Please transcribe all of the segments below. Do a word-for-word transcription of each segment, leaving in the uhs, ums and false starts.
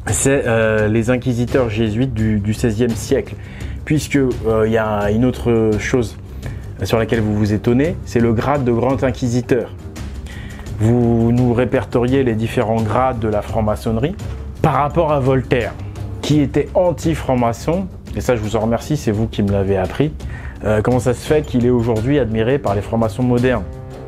c'est euh, les inquisiteurs jésuites du, du seizième siècle. Puisque il euh, y a une autre chose sur laquelle vous vous étonnez, c'est le grade de grand inquisiteur. Vous nous répertoriez les différents grades de la franc-maçonnerie par rapport à Voltaire, qui était anti-franc-maçon, et ça je vous en remercie, c'est vous qui me l'avez appris. Euh, comment ça se fait qu'il est aujourd'hui admiré par les francs-maçons modernes?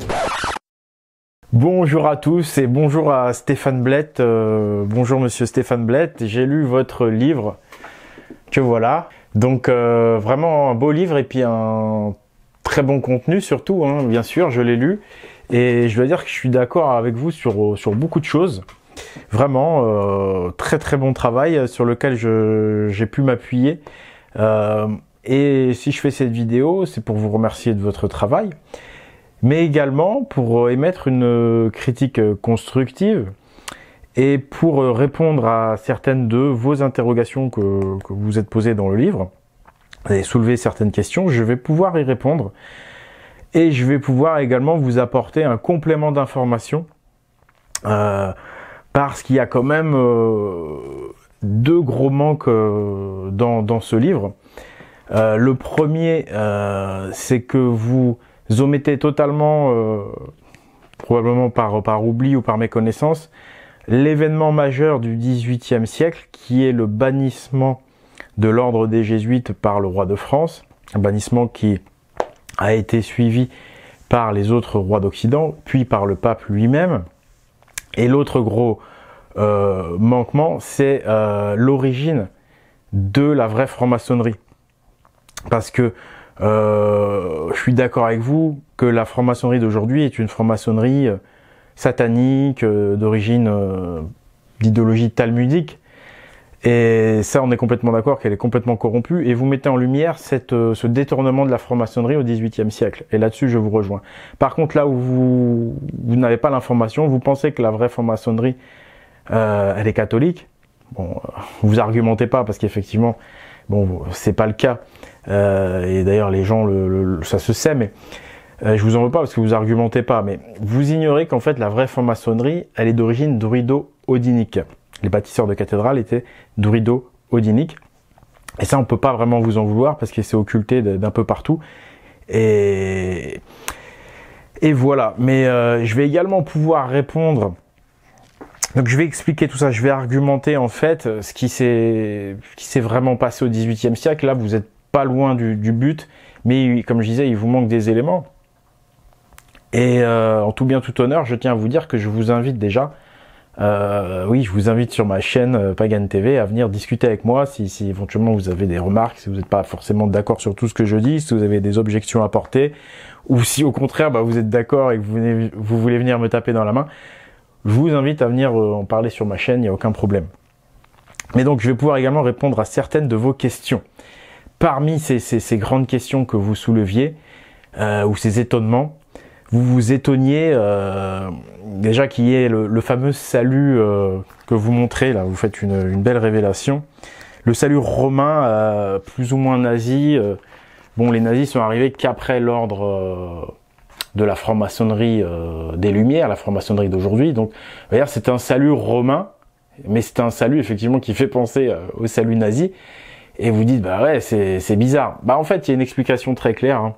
Bonjour à tous et bonjour à Stéphane Blett. Euh, bonjour monsieur Stéphane Blett, j'ai lu votre livre, que voilà. Donc euh, vraiment un beau livre et puis un très bon contenu surtout, hein, bien sûr, je l'ai lu. Et je dois dire que je suis d'accord avec vous sur, sur beaucoup de choses. Vraiment, euh, très très bon travail sur lequel j'ai pu m'appuyer. Euh, et si je fais cette vidéo, c'est pour vous remercier de votre travail, mais également pour émettre une critique constructive et pour répondre à certaines de vos interrogations que, que vous êtes posées dans le livre. Vous avez soulevé certaines questions, je vais pouvoir y répondre. Et je vais pouvoir également vous apporter un complément d'information euh, parce qu'il y a quand même euh, deux gros manques euh, dans, dans ce livre. Euh, le premier, euh, c'est que vous omettez totalement, euh, probablement par, par oubli ou par méconnaissance, l'événement majeur du dix-huitième siècle qui est le bannissement de l'ordre des Jésuites par le roi de France, un bannissement qui a été suivi par les autres rois d'Occident, puis par le pape lui-même. Et l'autre gros euh, manquement, c'est euh, l'origine de la vraie franc-maçonnerie. Parce que euh, je suis d'accord avec vous que la franc-maçonnerie d'aujourd'hui est une franc-maçonnerie euh, satanique, euh, d'origine euh, d'idéologie talmudique. Et ça, on est complètement d'accord qu'elle est complètement corrompue. Et vous mettez en lumière cette, euh, ce détournement de la franc-maçonnerie au dix-huitième siècle. Et là-dessus, je vous rejoins. Par contre, là où vous, vous n'avez pas l'information, vous pensez que la vraie franc-maçonnerie, euh, elle est catholique. Bon, euh, vous argumentez pas parce qu'effectivement, bon, c'est pas le cas. Euh, et d'ailleurs, les gens, le, le, ça se sait, mais euh, je vous en veux pas parce que vous argumentez pas. Mais vous ignorez qu'en fait, la vraie franc-maçonnerie, elle est d'origine druido-odinique. Les bâtisseurs de cathédrales étaient druido-odiniques. Et ça, on peut pas vraiment vous en vouloir parce que c'est occulté d'un peu partout. Et, et voilà. Mais euh, je vais également pouvoir répondre. Donc je vais expliquer tout ça. Je vais argumenter en fait ce qui s'est qui s'est vraiment passé au dix-huitième siècle. Là, vous n'êtes pas loin du, du but. Mais comme je disais, il vous manque des éléments. Et euh, en tout bien tout honneur, je tiens à vous dire que je vous invite déjà Euh, oui, je vous invite sur ma chaîne euh, Pagan T V à venir discuter avec moi si, si éventuellement vous avez des remarques, si vous n'êtes pas forcément d'accord sur tout ce que je dis, si vous avez des objections à porter, ou si au contraire bah, vous êtes d'accord et que vous, venez, vous voulez venir me taper dans la main, je vous invite à venir euh, en parler sur ma chaîne, il n'y a aucun problème. Mais donc je vais pouvoir également répondre à certaines de vos questions. Parmi ces, ces, ces grandes questions que vous souleviez, euh, ou ces étonnements, vous vous étonniez euh, déjà qu'il y ait le, le fameux salut euh, que vous montrez, là vous faites une, une belle révélation. Le salut romain, euh, plus ou moins nazi, euh, bon les nazis sont arrivés qu'après l'ordre euh, de la franc-maçonnerie euh, des Lumières, la franc-maçonnerie d'aujourd'hui. Donc d'ailleurs c'est un salut romain, mais c'est un salut effectivement qui fait penser euh, au salut nazi. Et vous dites, bah ouais c'est bizarre. Bah en fait il y a une explication très claire hein,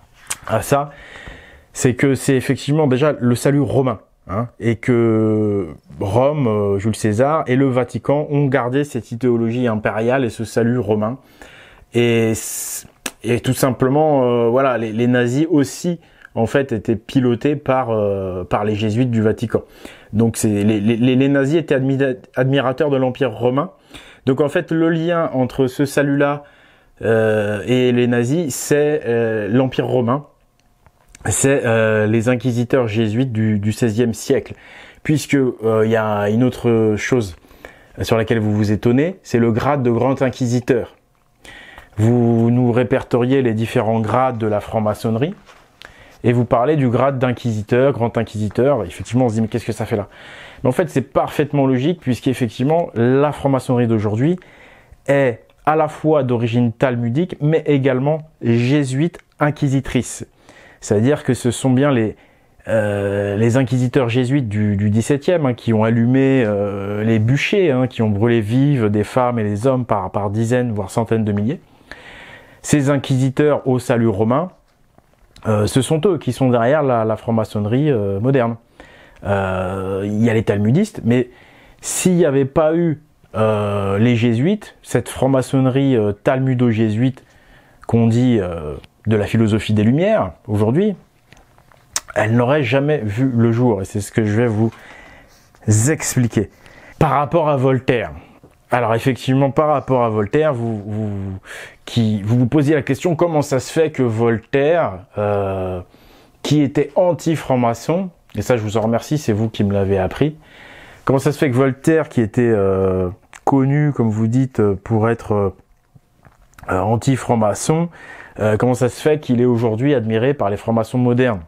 à ça. C'est que c'est effectivement déjà le salut romain, hein, et que Rome, euh, Jules César et le Vatican ont gardé cette idéologie impériale et ce salut romain. Et, et tout simplement, euh, voilà, les, les nazis aussi, en fait, étaient pilotés par euh, par les jésuites du Vatican. Donc c'est les, les, les nazis étaient admi admirateurs de l'Empire romain. Donc en fait, le lien entre ce salut-là euh, et les nazis, c'est euh, l'Empire romain. C'est euh, les inquisiteurs jésuites du, du seizième siècle. Puisque euh, il y a une autre chose sur laquelle vous vous étonnez, c'est le grade de grand inquisiteur. Vous nous répertoriez les différents grades de la franc-maçonnerie et vous parlez du grade d'inquisiteur, grand inquisiteur. Effectivement, on se dit mais qu'est-ce que ça fait là? Mais en fait, c'est parfaitement logique puisqu'effectivement, la franc-maçonnerie d'aujourd'hui est à la fois d'origine talmudique, mais également jésuite inquisitrice. C'est-à-dire que ce sont bien les, euh, les inquisiteurs jésuites du, du dix-septième, hein, qui ont allumé euh, les bûchers, hein, qui ont brûlé vives des femmes et des hommes par, par dizaines, voire centaines de milliers. Ces inquisiteurs au salut romain, euh, ce sont eux qui sont derrière la, la franc-maçonnerie euh, moderne. Euh, il y a les talmudistes, mais s'il n'y avait pas eu euh, les jésuites, cette franc-maçonnerie euh, talmudo-jésuite qu'on dit euh, de la philosophie des Lumières aujourd'hui, elle n'aurait jamais vu le jour, et c'est ce que je vais vous expliquer. Par rapport à Voltaire, alors effectivement, par rapport à Voltaire, vous vous, qui, vous, vous posiez la question, comment ça se fait que Voltaire, euh, qui était anti-franc-maçon, et ça je vous en remercie, c'est vous qui me l'avez appris, comment ça se fait que Voltaire, qui était euh, connu, comme vous dites, pour être euh, anti-franc-maçon, euh, comment ça se fait qu'il est aujourd'hui admiré par les francs-maçons modernes?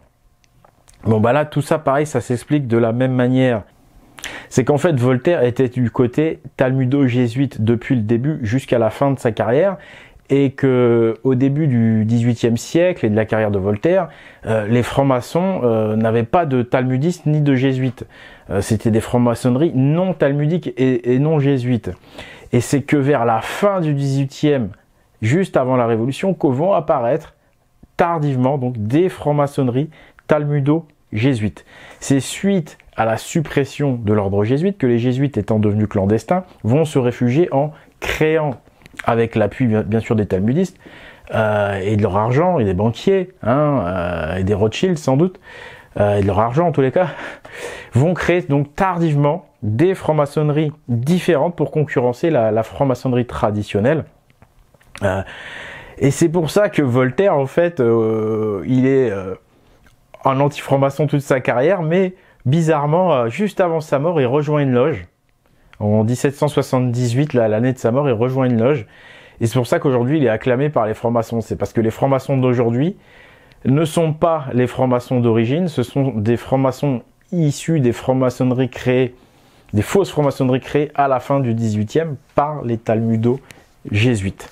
Bon bah là, tout ça pareil, ça s'explique de la même manière. C'est qu'en fait, Voltaire était du côté talmudo-jésuite depuis le début jusqu'à la fin de sa carrière, et que au début du dix-huitième siècle et de la carrière de Voltaire, euh, les francs-maçons euh, n'avaient pas de talmudistes ni de jésuites. Euh, C'était des francs-maçonneries non talmudiques et, et non jésuites. Et c'est que vers la fin du dix-huitième, juste avant la Révolution, que vont apparaître tardivement donc des francs-maçonneries talmudo-jésuites. C'est suite à la suppression de l'ordre jésuite que les jésuites, étant devenus clandestins, vont se réfugier en créant, avec l'appui bien sûr des talmudistes, euh, et de leur argent, et des banquiers, hein, euh, et des Rothschild sans doute, euh, et de leur argent en tous les cas, vont créer donc tardivement des francs-maçonneries différentes pour concurrencer la, la franc-maçonnerie traditionnelle. Euh, et c'est pour ça que Voltaire, en fait, euh, il est... Euh, un anti-franc-maçon toute sa carrière, mais bizarrement, euh, juste avant sa mort, il rejoint une loge. En dix-sept cent soixante-dix-huit, l'année de sa mort, il rejoint une loge. Et c'est pour ça qu'aujourd'hui, il est acclamé par les francs-maçons. C'est parce que les francs-maçons d'aujourd'hui ne sont pas les francs-maçons d'origine, ce sont des francs-maçons issus des francs-maçonneries créées, des fausses francs-maçonneries créées à la fin du dix-huitième par les talmudo-jésuites.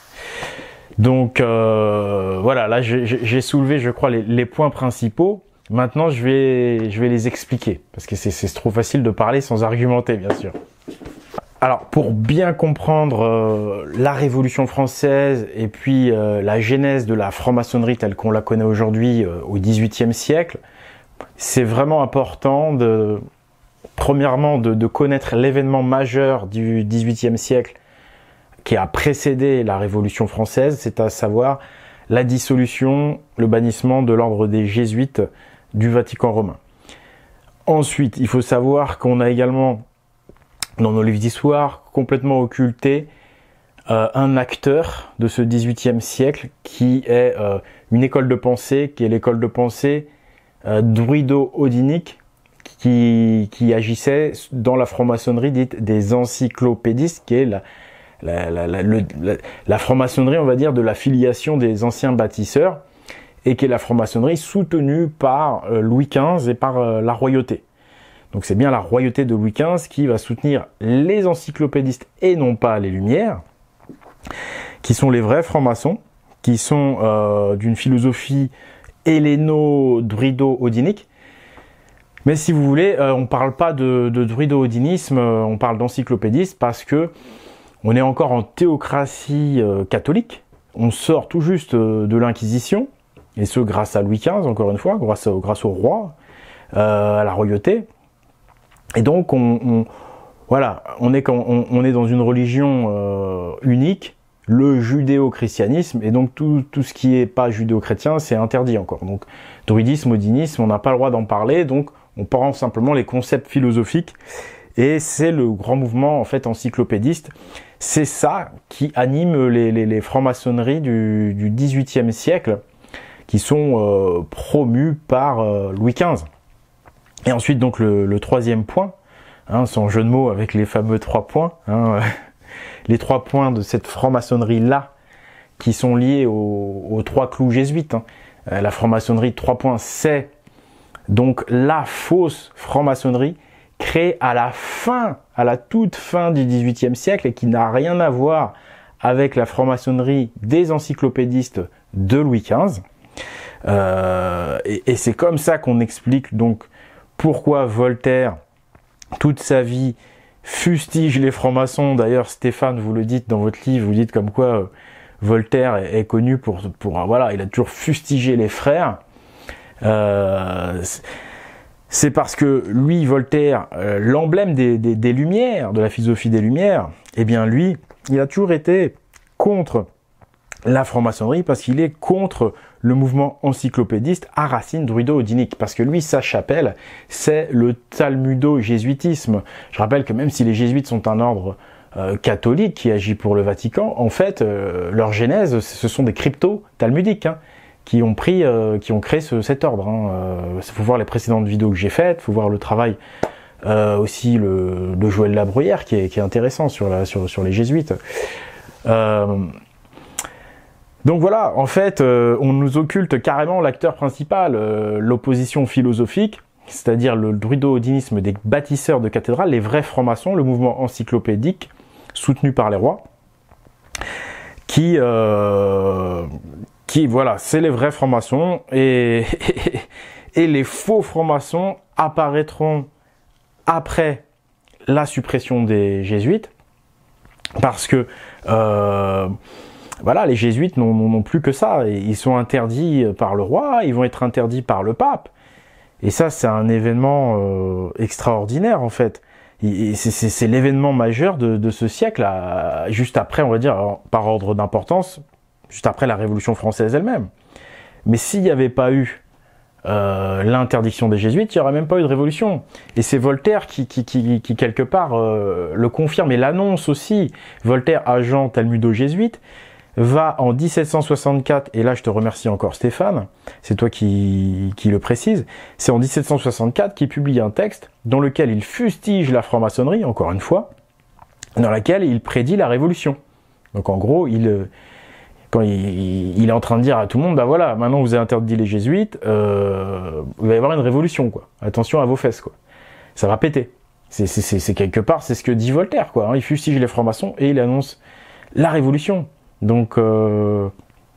Donc euh, voilà, là j'ai soulevé, je crois, les, les points principaux. Maintenant, je vais, je vais les expliquer, parce que c'est trop facile de parler sans argumenter, bien sûr. Alors, pour bien comprendre euh, la Révolution française et puis euh, la genèse de la franc-maçonnerie telle qu'on la connaît aujourd'hui euh, au dix-huitième siècle, c'est vraiment important de, premièrement, de, de connaître l'événement majeur du dix-huitième siècle qui a précédé la Révolution française, c'est à savoir la dissolution, le bannissement de l'ordre des Jésuites du Vatican romain. Ensuite, il faut savoir qu'on a également, dans nos livres d'histoire, complètement occulté euh, un acteur de ce dix-huitième siècle qui est euh, une école de pensée, qui est l'école de pensée euh, druido-odinique, qui, qui agissait dans la franc-maçonnerie dite des encyclopédistes, qui est la, la, la, la, le, la, la franc-maçonnerie, on va dire, de la filiation des anciens bâtisseurs, et qui est la franc-maçonnerie soutenue par euh, Louis quinze et par euh, la royauté. Donc c'est bien la royauté de Louis quinze qui va soutenir les encyclopédistes et non pas les Lumières, qui sont les vrais francs-maçons, qui sont euh, d'une philosophie helléno-druido-odinique. Mais si vous voulez, euh, on ne parle pas de, de druido-odinisme, euh, on parle d'encyclopédistes parce que on est encore en théocratie euh, catholique. On sort tout juste euh, de l'Inquisition, et ce grâce à Louis quinze, encore une fois, grâce, à, grâce au roi, euh, à la royauté. Et donc, on, on, voilà, on est, on, on est dans une religion euh, unique, le judéo-christianisme, et donc tout, tout ce qui n'est pas judéo-chrétien, c'est interdit encore. Donc, druidisme, odinisme, on n'a pas le droit d'en parler, donc on prend simplement les concepts philosophiques, et c'est le grand mouvement en fait encyclopédiste. C'est ça qui anime les, les, les francs-maçonneries du, du dix-huitième siècle, qui sont euh, promus par euh, Louis quinze. Et ensuite, donc, le, le troisième point, hein, sans jeu de mots avec les fameux trois points, hein, les trois points de cette franc-maçonnerie-là, qui sont liés aux, aux trois clous jésuites. Hein. Euh, la franc-maçonnerie, trois points, c'est donc la fausse franc-maçonnerie créée à la fin, à la toute fin du dix-huitième siècle, et qui n'a rien à voir avec la franc-maçonnerie des encyclopédistes de Louis quinze. Euh, et et c'est comme ça qu'on explique donc pourquoi Voltaire, toute sa vie, fustige les francs-maçons. D'ailleurs, Stéphane, vous le dites dans votre livre, vous dites comme quoi euh, Voltaire est, est connu pour, pour, voilà, il a toujours fustigé les frères. Euh, c'est parce que lui, Voltaire, euh, l'emblème des, des, des Lumières, de la philosophie des Lumières, eh bien lui, il a toujours été contre la franc-maçonnerie parce qu'il est contre le mouvement encyclopédiste à racines druido-odiniques. Parce que lui, sa chapelle, c'est le talmudo-jésuitisme. Je rappelle que même si les jésuites sont un ordre euh, catholique qui agit pour le Vatican, en fait, euh, leur genèse, ce sont des crypto-talmudiques, hein, qui ont pris, euh, qui ont créé ce, cet ordre. Hein. Euh, faut voir les précédentes vidéos que j'ai faites, faut voir le travail euh, aussi le, de Joël Labruyère qui est, qui est intéressant sur, la, sur, sur les jésuites. Euh, donc voilà, en fait, euh, on nous occulte carrément l'acteur principal, euh, l'opposition philosophique, c'est-à-dire le druido-odinisme des bâtisseurs de cathédrales, les vrais francs-maçons, le mouvement encyclopédique soutenu par les rois, qui, euh, qui voilà, c'est les vrais francs-maçons, et, et, et les faux francs-maçons apparaîtront après la suppression des jésuites, parce que euh, voilà, les jésuites n'ont plus que ça, ils sont interdits par le roi, ils vont être interdits par le pape, et ça c'est un événement euh, extraordinaire en fait. C'est l'événement majeur de, de ce siècle, à, juste après, on va dire, alors, par ordre d'importance, juste après la Révolution française elle-même. Mais s'il n'y avait pas eu euh, l'interdiction des jésuites, il n'y aurait même pas eu de révolution. Et c'est Voltaire qui, qui, qui, qui quelque part, euh, le confirme et l'annonce aussi. Voltaire, agent talmudo-jésuite, va en mille sept cent soixante-quatre, et là je te remercie encore Stéphane, c'est toi qui, qui le précise, c'est en mille sept cent soixante-quatre qu'il publie un texte dans lequel il fustige la franc-maçonnerie, encore une fois, dans laquelle il prédit la révolution. Donc en gros, il, quand il, il est en train de dire à tout le monde, bah voilà, maintenant vous avez interdit les jésuites, euh, vous allez avoir une révolution, quoi. Attention à vos fesses, quoi. Ça va péter. C'est quelque part, c'est ce que dit Voltaire, quoi. Il fustige les francs-maçons et il annonce la révolution. Donc, euh,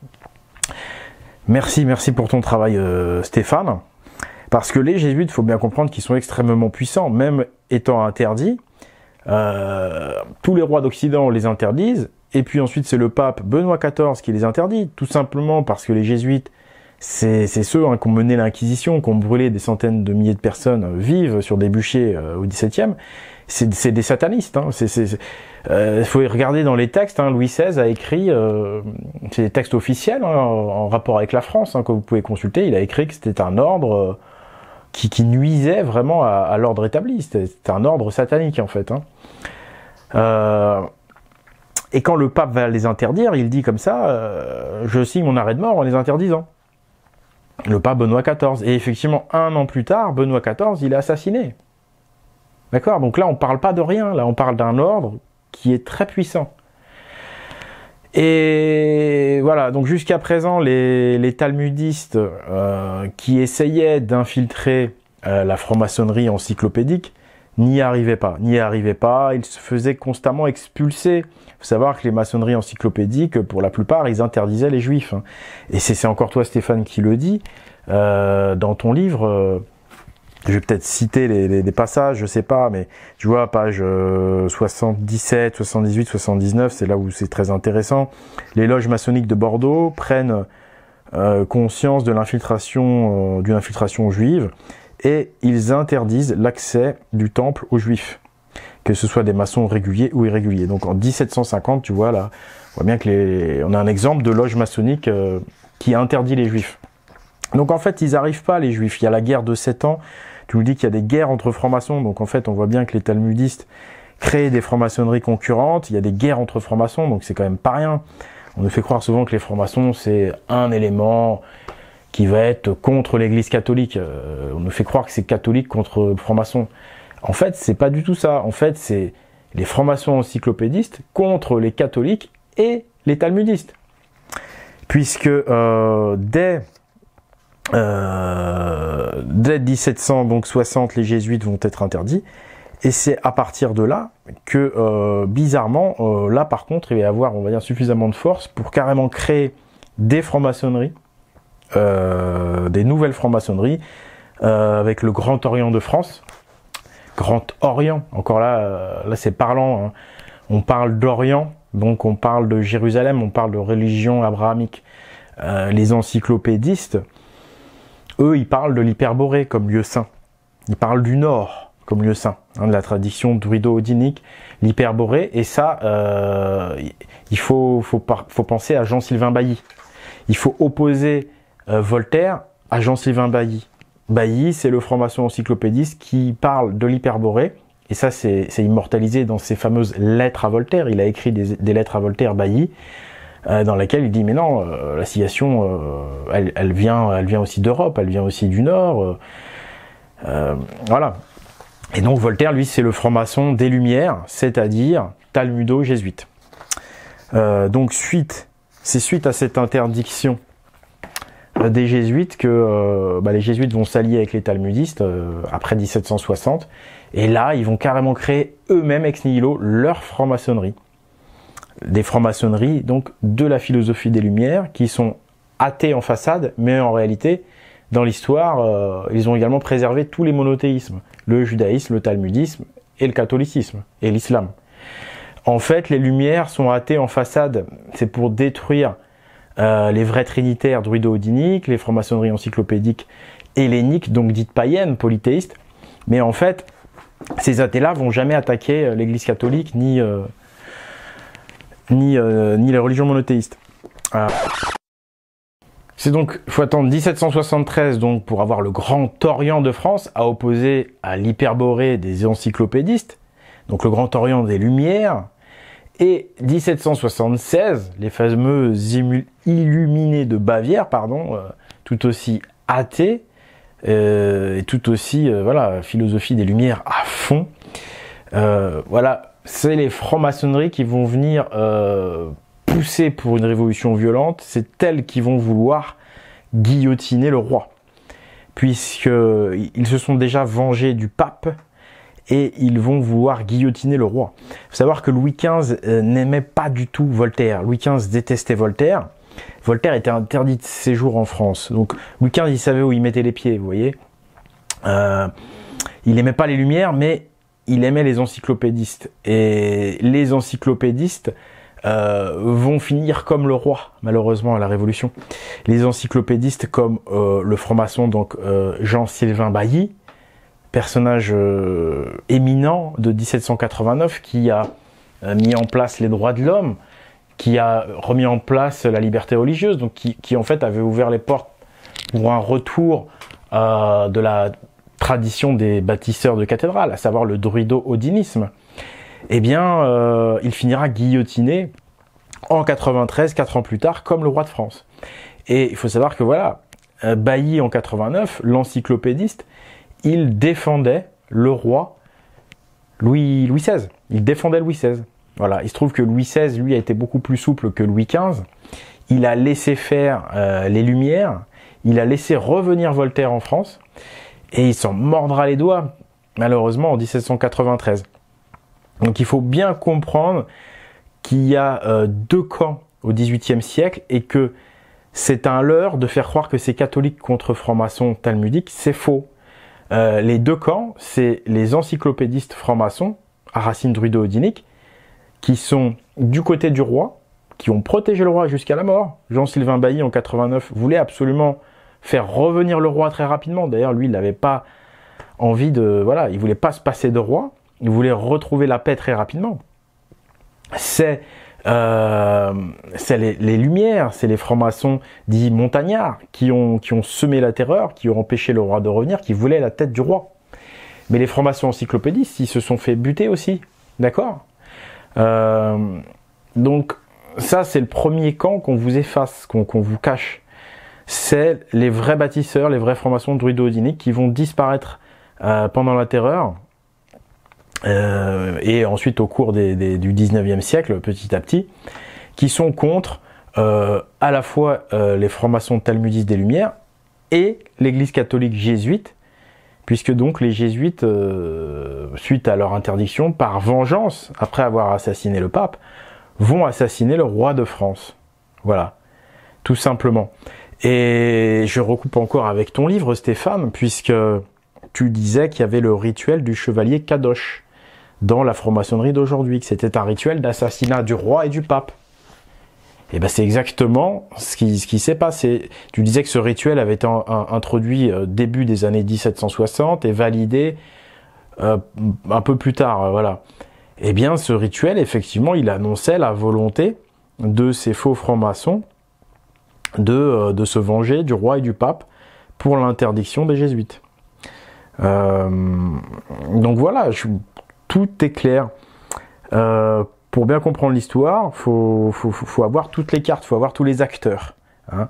merci, merci pour ton travail, euh, Stéphane. Parce que les jésuites, il faut bien comprendre qu'ils sont extrêmement puissants, même étant interdits. Euh, tous les rois d'Occident les interdisent, et puis ensuite c'est le pape Benoît quatorze qui les interdit, tout simplement parce que les jésuites, c'est ceux hein, qui ont mené l'Inquisition, qui ont brûlé des centaines de milliers de personnes vives sur des bûchers euh, au dix-septième. C'est des satanistes. Hein. Il euh, faut regarder dans les textes. Hein, Louis seize a écrit, euh, c'est des textes officiels hein, en rapport avec la France hein, que vous pouvez consulter. Il a écrit que c'était un ordre euh, qui, qui nuisait vraiment à, à l'ordre établi. C'était un ordre satanique en fait. Hein. Euh, et quand le pape va les interdire, il dit comme ça euh, je signe mon arrêt de mort en les interdisant. Le pape Benoît quatorze. Et effectivement, un an plus tard, Benoît quatorze, il est assassiné. D'accord? Donc là, on ne parle pas de rien. Là, on parle d'un ordre qui est très puissant. Et voilà, donc jusqu'à présent, les, les talmudistes euh, qui essayaient d'infiltrer euh, la franc-maçonnerie encyclopédique n'y arrivaient pas. N'y arrivaient pas, ils se faisaient constamment expulser. Il faut savoir que les maçonneries encyclopédiques, pour la plupart, ils interdisaient les juifs. Hein. Et c'est encore toi, Stéphane, qui le dit euh, dans ton livre... Euh, je vais peut-être citer les, les, les passages, je sais pas, mais tu vois, page euh, soixante-dix-sept, soixante-dix-huit, soixante-dix-neuf, c'est là où c'est très intéressant. Les loges maçonniques de Bordeaux prennent euh, conscience de l'infiltration, euh, d'une infiltration juive, et ils interdisent l'accès du temple aux juifs, que ce soit des maçons réguliers ou irréguliers. Donc en mille sept cent cinquante, tu vois là, on voit bien que les, on a un exemple de loge maçonnique euh, qui interdit les juifs. Donc en fait, ils n'arrivent pas, les juifs. Il y a la guerre de sept ans. Tu nous dis qu'il y a des guerres entre francs-maçons. Donc en fait, on voit bien que les talmudistes créent des francs-maçonneries concurrentes. Il y a des guerres entre francs-maçons, donc c'est quand même pas rien. On nous fait croire souvent que les francs-maçons, c'est un élément qui va être contre l'Église catholique. Euh, on nous fait croire que c'est catholique contre francs-maçons. En fait, c'est pas du tout ça. En fait, c'est les francs-maçons encyclopédistes contre les catholiques et les talmudistes. Puisque euh, dès... Euh, dès mille sept cent soixante, les jésuites vont être interdits, et c'est à partir de là que, euh, bizarrement, euh, là par contre, il va y avoir, on va dire, suffisamment de force pour carrément créer des francs-maçonneries euh, des nouvelles francs-maçonneries, euh, avec le Grand Orient de France. Grand Orient, encore là, euh, là c'est parlant, hein. On parle d'Orient, donc on parle de Jérusalem, on parle de religion abrahamique. Euh, les encyclopédistes, eux, ils parlent de l'Hyperborée comme lieu saint. Ils parlent du Nord comme lieu saint, hein, de la tradition druido-odinique, l'Hyperborée. Et ça, euh, il faut, faut, faut penser à Jean-Sylvain Bailly. Il faut opposer euh, Voltaire à Jean-Sylvain Bailly. Bailly, c'est le franc-maçon encyclopédiste qui parle de l'Hyperborée. Et ça, c'est immortalisé dans ses fameuses lettres à Voltaire. Il a écrit des, des lettres à Voltaire, Bailly, euh, dans laquelle il dit, mais non, euh, la civilisation, euh, elle, elle, vient, elle vient aussi d'Europe, elle vient aussi du Nord. Euh, euh, voilà. Et donc Voltaire, lui, c'est le franc-maçon des Lumières, c'est-à-dire talmudo-jésuite. Euh, donc suite, c'est suite à cette interdiction euh, des jésuites que euh, bah, les jésuites vont s'allier avec les talmudistes euh, après mille sept cent soixante. Et là, ils vont carrément créer eux-mêmes ex nihilo leur franc-maçonnerie. Des francs-maçonneries, donc, de la philosophie des Lumières, qui sont athées en façade, mais en réalité, dans l'histoire, euh, ils ont également préservé tous les monothéismes. Le judaïsme, le talmudisme, et le catholicisme, et l'islam. En fait, les Lumières sont athées en façade. C'est pour détruire euh, les vrais trinitaires druido-odiniques, les francs-maçonneries encyclopédiques helléniques, donc dites païennes, polythéistes. Mais en fait, ces athées-là vont jamais attaquer l'Église catholique ni euh, ni euh, ni les religions monothéistes. Euh, C'est donc, il faut attendre mille sept cent soixante-treize donc pour avoir le Grand Orient de France à opposer à l'Hyperborée des encyclopédistes, donc le Grand Orient des Lumières, et mille sept cent soixante-seize, les fameux illuminés de Bavière, pardon, euh, tout aussi athées, Euh, et tout aussi, euh, voilà, philosophie des Lumières à fond. Euh, voilà, c'est les francs-maçonneries qui vont venir euh, pousser pour une révolution violente. C'est elles qui vont vouloir guillotiner le roi, puisqu'ils se sont déjà vengés du pape et ils vont vouloir guillotiner le roi. Il faut savoir que Louis quinze euh, n'aimait pas du tout Voltaire. Louis quinze détestait Voltaire. Voltaire était interdit de séjour en France. Donc Louis quinze, il savait où il mettait les pieds, vous voyez. Euh, il aimait pas les Lumières, mais il aimait les encyclopédistes. Et les encyclopédistes euh, vont finir comme le roi, malheureusement, à la Révolution. Les encyclopédistes comme euh, le franc-maçon, donc euh, Jean-Sylvain Bailly, personnage euh, éminent de mille sept cent quatre-vingt-neuf, qui a euh, mis en place les droits de l'homme, qui a remis en place la liberté religieuse, donc qui, qui en fait avait ouvert les portes pour un retour euh, de la tradition des bâtisseurs de cathédrales, à savoir le druido-odinisme. Eh bien, euh, il finira guillotiné en quatre-vingt-treize, quatre ans plus tard, comme le roi de France. Et il faut savoir que voilà, Bailly en quatre-vingt-neuf, l'encyclopédiste, il défendait le roi Louis, Louis seize. Il défendait Louis seize. Voilà, il se trouve que Louis seize, lui, a été beaucoup plus souple que Louis quinze. Il a laissé faire euh, les Lumières, il a laissé revenir Voltaire en France, et il s'en mordra les doigts, malheureusement, en mille sept cent quatre-vingt-treize. Donc il faut bien comprendre qu'il y a euh, deux camps au dix-huitième siècle, et que c'est un leurre de faire croire que c'est catholique contre franc-maçon talmudique, c'est faux. Euh, les deux camps, c'est les encyclopédistes francs-maçons, à racines druido-odiniques, qui sont du côté du roi, qui ont protégé le roi jusqu'à la mort. Jean-Sylvain Bailly, en quatre-vingt-neuf, voulait absolument faire revenir le roi très rapidement. D'ailleurs, lui, il n'avait pas envie de... Voilà, il voulait pas se passer de roi, il voulait retrouver la paix très rapidement. C'est euh, les, les Lumières, c'est les francs-maçons dits montagnards, qui ont, qui ont semé la terreur, qui ont empêché le roi de revenir, qui voulaient la tête du roi. Mais les francs-maçons encyclopédistes, ils se sont fait buter aussi, d'accord ? Euh, donc ça c'est le premier camp qu'on vous efface, qu'on qu'on vous cache. C'est les vrais bâtisseurs, les vrais francs-maçons druido-odiniques qui vont disparaître euh, pendant la terreur euh, et ensuite au cours des, des, du dix-neuvième siècle petit à petit, qui sont contre euh, à la fois euh, les francs-maçons talmudistes des Lumières et l'église catholique jésuite, puisque donc les jésuites, euh, suite à leur interdiction, par vengeance, après avoir assassiné le pape, vont assassiner le roi de France. Voilà, tout simplement. Et je recoupe encore avec ton livre, Stéphane, puisque tu disais qu'il y avait le rituel du chevalier Kadosh dans la franc-maçonnerie d'aujourd'hui, que c'était un rituel d'assassinat du roi et du pape. Et ben c'est exactement ce qui, ce qui s'est passé. Tu disais que ce rituel avait été un, un, introduit euh, début des années mille sept cent soixante et validé euh, un peu plus tard, euh, voilà. Eh bien, ce rituel, effectivement, il annonçait la volonté de ces faux francs-maçons de, euh, de se venger du roi et du pape pour l'interdiction des jésuites. Euh, donc voilà, je, tout est clair. Euh, pour bien comprendre l'histoire, il faut, faut, faut avoir toutes les cartes, il faut avoir tous les acteurs. Hein.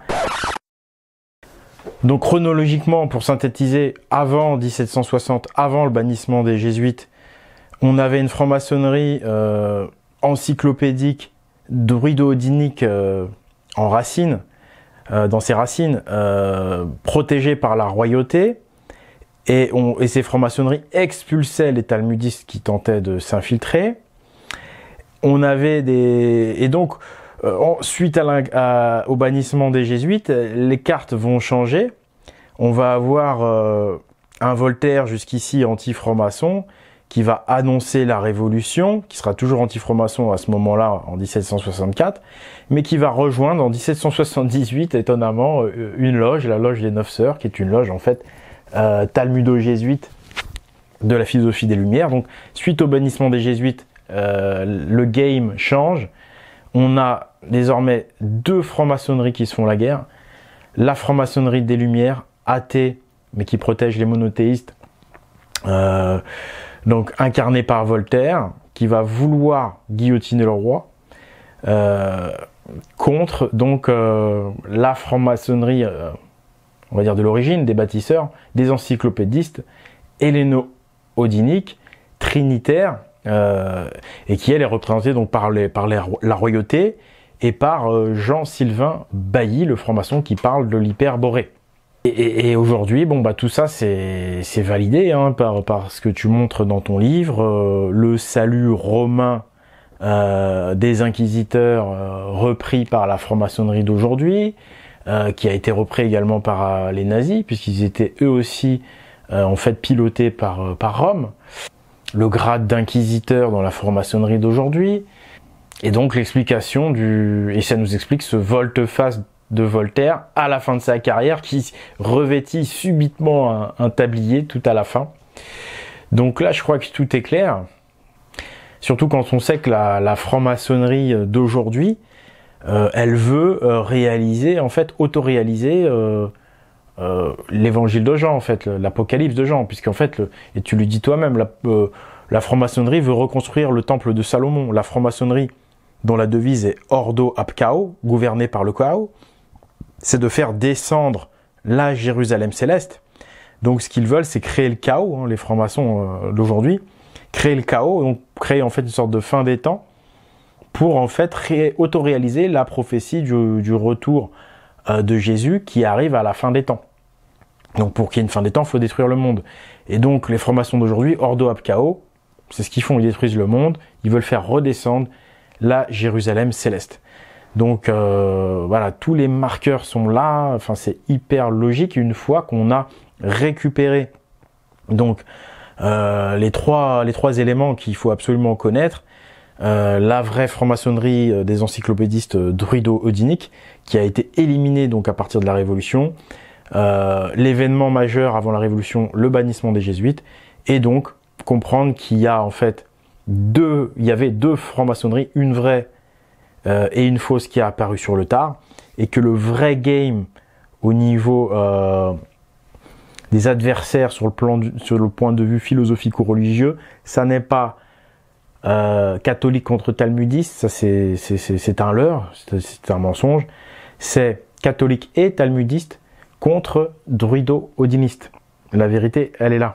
Donc chronologiquement, pour synthétiser, avant mille sept cent soixante, avant le bannissement des jésuites, on avait une franc-maçonnerie euh, encyclopédique, druido-odinique euh, en racines, euh, dans ses racines, euh, protégée par la royauté, et, on, et ces francs-maçonneries expulsaient les talmudistes qui tentaient de s'infiltrer. On avait des... Et donc, euh, suite à la, à, au bannissement des jésuites, les cartes vont changer. On va avoir euh, un Voltaire jusqu'ici anti-franc-maçon qui va annoncer la révolution, qui sera toujours anti-franc-maçon à ce moment-là, en mille sept cent soixante-quatre, mais qui va rejoindre en mille sept cent soixante-dix-huit, étonnamment, une loge, la loge des Neuf Sœurs, qui est une loge, en fait, euh, talmudo-jésuite de la philosophie des Lumières. Donc, suite au bannissement des jésuites, euh, le game change. On a désormais deux francs-maçonneries qui se font la guerre. La franc-maçonnerie des Lumières, athée, mais qui protège les monothéistes, euh, donc incarné par Voltaire, qui va vouloir guillotiner le roi, euh, contre donc euh, la franc-maçonnerie, euh, on va dire de l'origine, des bâtisseurs, des encyclopédistes, helléno-odiniques, trinitaires, euh, et qui elle est représentée donc par, les, par les, la royauté et par euh, Jean-Sylvain Bailly, le franc-maçon qui parle de l'hyperborée. Et, et, et aujourd'hui, bon bah tout ça c'est c'est validé hein, par par ce que tu montres dans ton livre, euh, le salut romain euh, des inquisiteurs euh, repris par la franc-maçonnerie d'aujourd'hui, euh, qui a été repris également par euh, les nazis puisqu'ils étaient eux aussi euh, en fait pilotés par euh, par Rome. Le grade d'inquisiteur dans la franc-maçonnerie d'aujourd'hui, et donc l'explication du et ça nous explique ce volte-face de Voltaire à la fin de sa carrière qui revêtit subitement un, un tablier tout à la fin. Donc là je crois que tout est clair, surtout quand on sait que la, la franc-maçonnerie d'aujourd'hui euh, elle veut euh, réaliser en fait auto-réaliser euh, euh, l'évangile de Jean en fait, l'apocalypse de Jean, puisqu'en fait le, et tu le dis toi-même, la, euh, la franc-maçonnerie veut reconstruire le temple de Salomon. La franc-maçonnerie dont la devise est Ordo ab Chao, gouverné par le chaos, c'est de faire descendre la Jérusalem céleste. Donc ce qu'ils veulent, c'est créer le chaos, hein, les francs-maçons euh, d'aujourd'hui, créer le chaos, donc créer en fait une sorte de fin des temps, pour en fait auto-réaliser la prophétie du, du retour euh, de Jésus qui arrive à la fin des temps. Donc pour qu'il y ait une fin des temps, il faut détruire le monde. Et donc les francs-maçons d'aujourd'hui, Ordo ab Chao, c'est ce qu'ils font, ils détruisent le monde, ils veulent faire redescendre la Jérusalem céleste. Donc euh, voilà, tous les marqueurs sont là, enfin c'est hyper logique une fois qu'on a récupéré donc euh, les trois les trois éléments qu'il faut absolument connaître, euh, la vraie franc-maçonnerie des encyclopédistes druido-odiniques qui a été éliminée donc à partir de la Révolution, euh, l'événement majeur avant la Révolution, le bannissement des jésuites, et donc comprendre qu'il y a en fait deux, il y avait deux franc-maçonneries, une vraie Euh, et une fausse qui a apparu sur le tard, et que le vrai game au niveau euh, des adversaires sur le, plan du, sur le point de vue philosophico-religieux, ça n'est pas euh, catholique contre talmudiste, ça c'est, c'est, c'est, c'est un leurre, c'est, c'est un mensonge, c'est catholique et talmudiste contre druido-odiniste. La vérité, elle est là.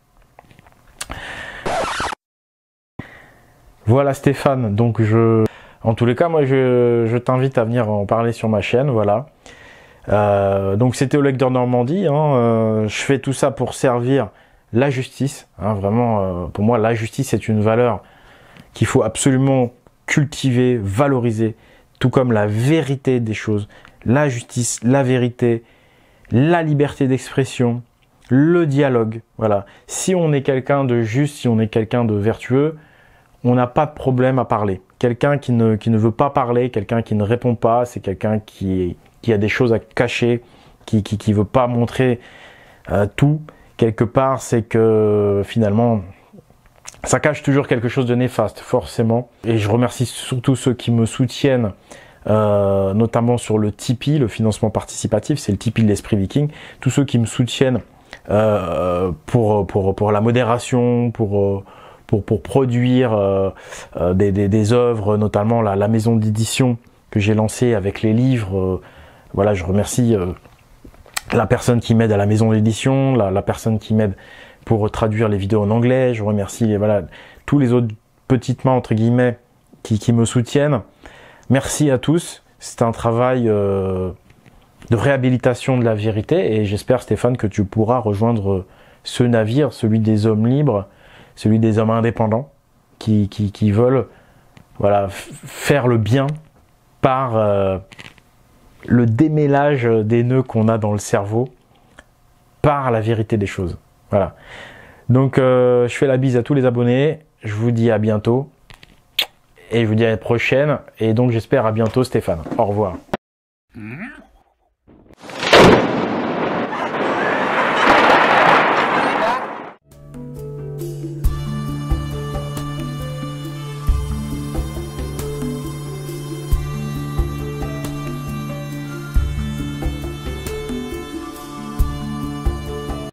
Voilà Stéphane, donc je... En tous les cas, moi, je, je t'invite à venir en parler sur ma chaîne, voilà. Euh, donc, c'était Oleg de Normandie. Hein, euh, je fais tout ça pour servir la justice. Hein, vraiment, euh, pour moi, la justice est une valeur qu'il faut absolument cultiver, valoriser, tout comme la vérité des choses. la justice, la vérité, la liberté d'expression, le dialogue. Voilà. Si on est quelqu'un de juste, si on est quelqu'un de vertueux, on n'a pas de problème à parler. Quelqu'un qui ne, qui ne veut pas parler, quelqu'un qui ne répond pas, c'est quelqu'un qui, qui a des choses à cacher, qui qui, qui veut pas montrer euh, tout. Quelque part, c'est que finalement, ça cache toujours quelque chose de néfaste, forcément. Et je remercie surtout ceux qui me soutiennent, euh, notamment sur le Tipeee, le financement participatif, c'est le Tipeee de l'Esprit Viking. Tous ceux qui me soutiennent euh, pour, pour, pour la modération, pour, pour, pour produire euh, des, des, des œuvres, notamment la, la maison d'édition que j'ai lancée avec les livres. Euh, voilà, je remercie euh, la personne qui m'aide à la maison d'édition, la, la personne qui m'aide pour traduire les vidéos en anglais. Je remercie voilà, tous les autres petites mains, entre guillemets, qui, qui me soutiennent. Merci à tous. C'est un travail euh, de réhabilitation de la vérité et j'espère, Stéphane, que tu pourras rejoindre ce navire, celui des hommes libres, celui des hommes indépendants qui, qui, qui veulent voilà, faire le bien par euh, le démêlage des nœuds qu'on a dans le cerveau, par la vérité des choses. Voilà. Donc, euh, je fais la bise à tous les abonnés. Je vous dis à bientôt. Et je vous dis à la prochaine. Et donc, j'espère à bientôt, Stéphane. Au revoir.